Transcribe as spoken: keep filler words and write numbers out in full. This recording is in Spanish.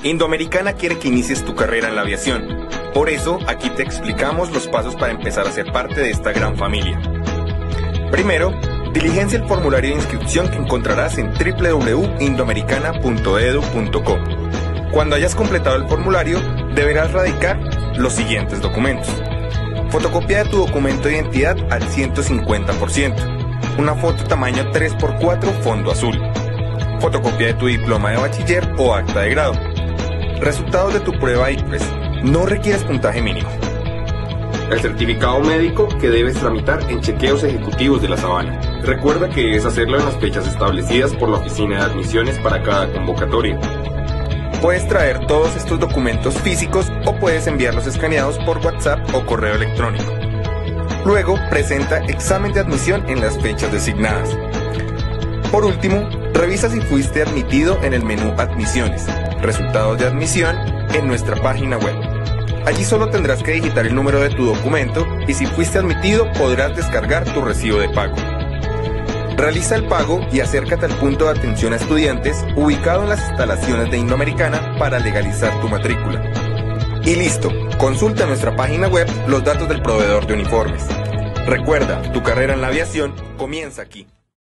Indoamericana quiere que inicies tu carrera en la aviación. Por eso, aquí te explicamos los pasos para empezar a ser parte de esta gran familia. Primero, diligencia el formulario de inscripción que encontrarás en w w w punto indoamericana punto e d u punto co. Cuando hayas completado el formulario, deberás radicar los siguientes documentos. Fotocopia de tu documento de identidad al ciento cincuenta por ciento. Una foto tamaño tres por cuatro fondo azul. Fotocopia de tu diploma de bachiller o acta de grado. Resultados de tu prueba I C F E S. No requieres puntaje mínimo. El certificado médico que debes tramitar en chequeos ejecutivos de la Sabana. Recuerda que debes hacerlo en las fechas establecidas por la oficina de admisiones para cada convocatoria. Puedes traer todos estos documentos físicos o puedes enviarlos escaneados por WhatsApp o correo electrónico. Luego, presenta examen de admisión en las fechas designadas. Por último, revisa si fuiste admitido en el menú Admisiones, resultados de admisión en nuestra página web. Allí solo tendrás que digitar el número de tu documento y si fuiste admitido podrás descargar tu recibo de pago. Realiza el pago y acércate al punto de atención a estudiantes ubicado en las instalaciones de Indoamericana para legalizar tu matrícula. Y listo, consulta en nuestra página web los datos del proveedor de uniformes. Recuerda, tu carrera en la aviación comienza aquí.